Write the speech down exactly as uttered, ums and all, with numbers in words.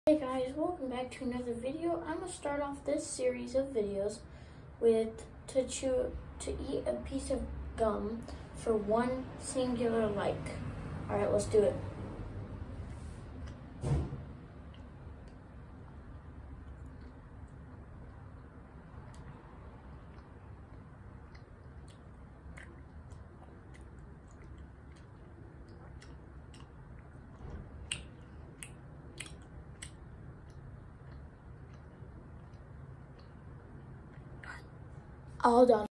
Hey guys, welcome back to another video. I'm gonna start off this series of videos with to chew to eat a piece of gum for one singular like. All right, let's do it. All done.